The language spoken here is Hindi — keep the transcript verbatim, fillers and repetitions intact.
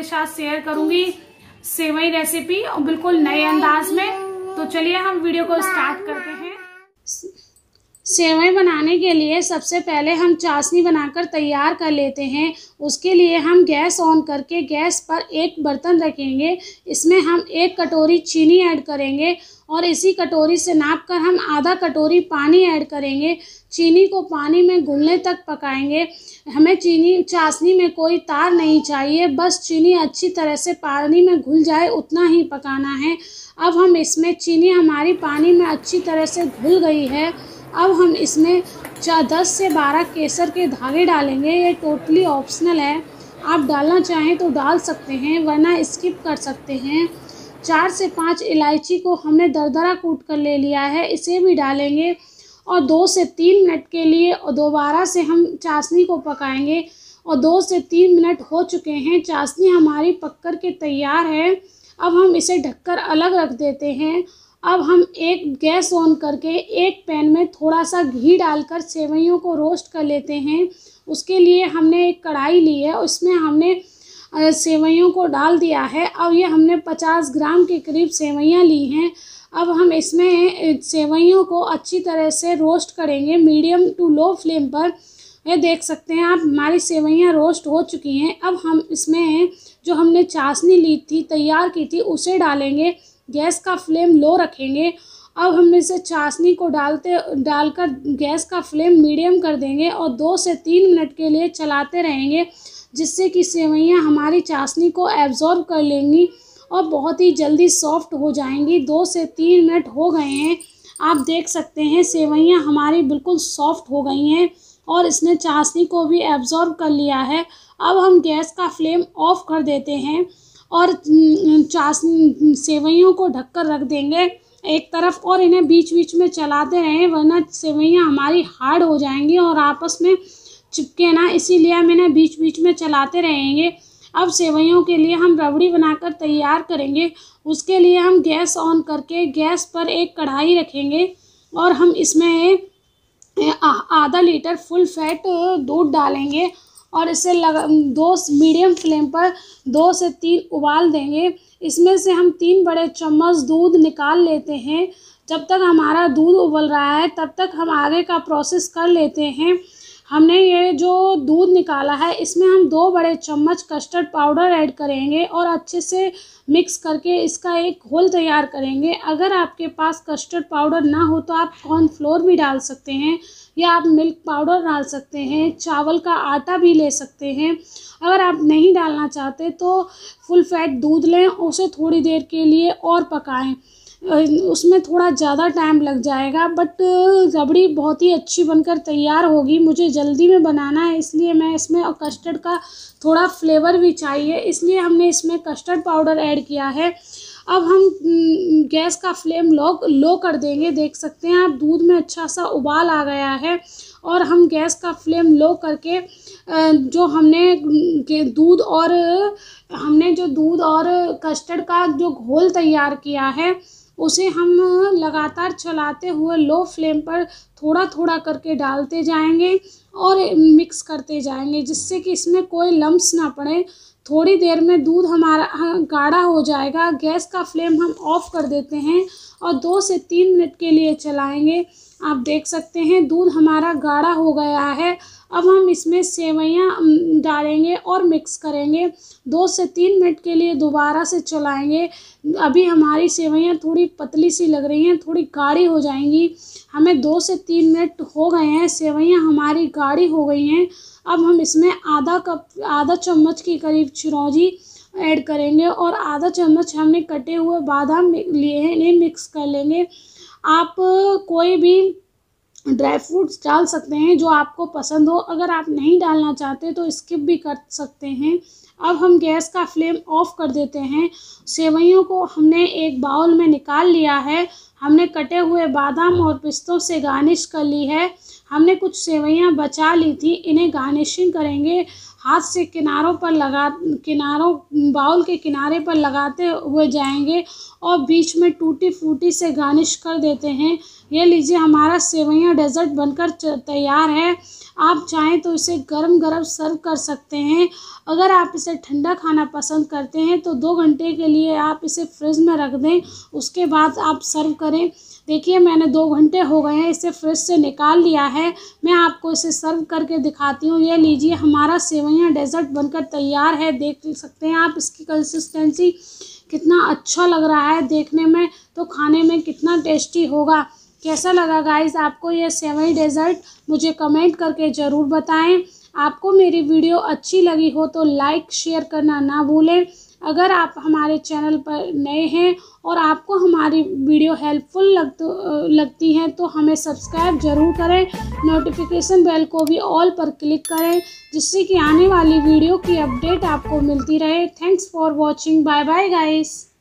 आपके साथ शेयर करूंगी सेवई रेसिपी और बिल्कुल नए अंदाज में। तो चलिए हम वीडियो को स्टार्ट करते हैं। सेवई बनाने के लिए सबसे पहले हम चाशनी बनाकर तैयार कर लेते हैं। उसके लिए हम गैस ऑन करके गैस पर एक बर्तन रखेंगे। इसमें हम एक कटोरी चीनी ऐड करेंगे और इसी कटोरी से नापकर हम आधा कटोरी पानी ऐड करेंगे। चीनी को पानी में घुलने तक पकाएंगे। हमें चीनी चाशनी में कोई तार नहीं चाहिए, बस चीनी अच्छी तरह से पानी में घुल जाए उतना ही पकाना है। अब हम इसमें चीनी हमारी पानी में अच्छी तरह से घुल गई है। अब हम इसमें चार दस से बारह केसर के धागे डालेंगे। ये टोटली ऑप्शनल है, आप डालना चाहें तो डाल सकते हैं वरना स्किप कर सकते हैं। चार से पाँच इलायची को हमने दरदरा कूट कर ले लिया है, इसे भी डालेंगे और दो से तीन मिनट के लिए और दोबारा से हम चाशनी को पकाएंगे। और दो से तीन मिनट हो चुके हैं, चाशनी हमारी पककर के तैयार है। अब हम इसे ढककर अलग रख देते हैं। अब हम एक गैस ऑन करके एक पैन में थोड़ा सा घी डालकर सेवइयों को रोस्ट कर लेते हैं। उसके लिए हमने एक कढ़ाई ली है, उसमें हमने सेवइयों को डाल दिया है। अब ये हमने पचास ग्राम के करीब सेवइयाँ ली हैं। अब हम इसमें सेवइयों को अच्छी तरह से रोस्ट करेंगे मीडियम टू लो फ्लेम पर। ये देख सकते हैं आप, हमारी सेवइयाँ रोस्ट हो चुकी हैं। अब हम इसमें जो हमने चाशनी ली थी, तैयार की थी, उसे डालेंगे। गैस का फ्लेम लो रखेंगे। अब हम इसे चाशनी को डालते डालकर गैस का फ्लेम मीडियम कर देंगे और दो से तीन मिनट के लिए चलाते रहेंगे, जिससे कि सेवइयाँ हमारी चाशनी को एब्जॉर्ब कर लेंगी और बहुत ही जल्दी सॉफ्ट हो जाएंगी। दो से तीन मिनट हो गए हैं, आप देख सकते हैं सेवइयाँ हमारी बिल्कुल सॉफ्ट हो गई हैं और इसने चाशनी को भी एब्जॉर्ब कर लिया है। अब हम गैस का फ्लेम ऑफ कर देते हैं और चाशनी सेवइयों को ढककर रख देंगे एक तरफ और इन्हें बीच बीच में चलाते रहें, वरना सेवइयाँ हमारी हार्ड हो जाएंगी और आपस में चिपके ना, इसीलिए हम इन्हें बीच बीच में चलाते रहेंगे। अब सेवइयों के लिए हम रबड़ी बनाकर तैयार करेंगे। उसके लिए हम गैस ऑन करके गैस पर एक कढ़ाई रखेंगे और हम इसमें आधा लीटर फुल फैट दूध डालेंगे और इसे लगा दो मीडियम फ्लेम पर दो से तीन उबाल देंगे। इसमें से हम तीन बड़े चम्मच दूध निकाल लेते हैं। जब तक हमारा दूध उबल रहा है तब तक हम आगे का प्रोसेस कर लेते हैं। हमने ये जो दूध निकाला है, इसमें हम दो बड़े चम्मच कस्टर्ड पाउडर ऐड करेंगे और अच्छे से मिक्स करके इसका एक घोल तैयार करेंगे। अगर आपके पास कस्टर्ड पाउडर ना हो तो आप कॉर्नफ्लोर भी डाल सकते हैं या आप मिल्क पाउडर डाल सकते हैं, चावल का आटा भी ले सकते हैं। अगर आप नहीं डालना चाहते तो फुल फैट दूध लें, उसे थोड़ी देर के लिए और पकाएं। उसमें थोड़ा ज़्यादा टाइम लग जाएगा, बट रबड़ी बहुत ही अच्छी बनकर तैयार होगी। मुझे जल्दी में बनाना है, इसलिए मैं इसमें और कस्टर्ड का थोड़ा फ्लेवर भी चाहिए, इसलिए हमने इसमें कस्टर्ड पाउडर ऐड किया है। अब हम गैस का फ्लेम लो लो कर देंगे। देख सकते हैं आप, दूध में अच्छा सा उबाल आ गया है और हम गैस का फ्लेम लो करके जो हमने दूध और हमने जो दूध और कस्टर्ड का जो घोल तैयार किया है, उसे हम लगातार चलाते हुए लो फ्लेम पर थोड़ा थोड़ा करके डालते जाएंगे और मिक्स करते जाएंगे, जिससे कि इसमें कोई लम्स ना पड़े। थोड़ी देर में दूध हमारा गाढ़ा हो जाएगा। गैस का फ्लेम हम ऑफ कर देते हैं और दो से तीन मिनट के लिए चलाएंगे। आप देख सकते हैं दूध हमारा गाढ़ा हो गया है। अब हम इसमें सेवइयाँ डालेंगे और मिक्स करेंगे। दो से तीन मिनट के लिए दोबारा से चलाएंगे। अभी हमारी सेवइयाँ थोड़ी पतली सी लग रही हैं, थोड़ी गाढ़ी हो जाएंगी। हमें दो से तीन मिनट हो गए हैं, सेवइयाँ हमारी गाढ़ी हो गई हैं। अब हम इसमें आधा कप आधा चम्मच के करीब चिरौंजी ऐड करेंगे और आधा चम्मच हमने कटे हुए बादाम लिए हैं, इन्हें मिक्स कर लेंगे। आप कोई भी ड्राई फ्रूट्स डाल सकते हैं जो आपको पसंद हो, अगर आप नहीं डालना चाहते तो स्किप भी कर सकते हैं। अब हम गैस का फ्लेम ऑफ कर देते हैं। सेवइयों को हमने एक बाउल में निकाल लिया है। हमने कटे हुए बादाम और पिस्तों से गार्निश कर ली है। हमने कुछ सेवइयां बचा ली थी, इन्हें गार्निशिंग करेंगे। हाथ से किनारों पर लगा किनारों बाउल के किनारे पर लगाते हुए जाएंगे और बीच में टूटी फूटी से गार्निश कर देते हैं। ये लीजिए हमारा सेवइयाँ डेजर्ट बनकर तैयार है। आप चाहें तो इसे गरम गरम सर्व कर सकते हैं। अगर आप इसे ठंडा खाना पसंद करते हैं तो दो घंटे के लिए आप इसे फ्रिज में रख दें, उसके बाद आप सर्व करें। देखिए मैंने दो घंटे हो गए हैं इसे फ्रिज से निकाल लिया है। मैं आपको इसे सर्व करके दिखाती हूँ। ये लीजिए हमारा सेवइयाँ डेजर्ट बनकर तैयार है। देख सकते हैं आप इसकी कंसिस्टेंसी कितना अच्छा लग रहा है देखने में, तो खाने में कितना टेस्टी होगा। कैसा लगा गाइस आपको ये सेवई डेजर्ट, मुझे कमेंट करके ज़रूर बताएं। आपको मेरी वीडियो अच्छी लगी हो तो लाइक शेयर करना ना भूलें। अगर आप हमारे चैनल पर नए हैं और आपको हमारी वीडियो हेल्पफुल लग लगती हैं तो हमें सब्सक्राइब ज़रूर करें। नोटिफिकेशन बेल को भी ऑल पर क्लिक करें, जिससे कि आने वाली वीडियो की अपडेट आपको मिलती रहे। Thanks for watching. Bye bye guys.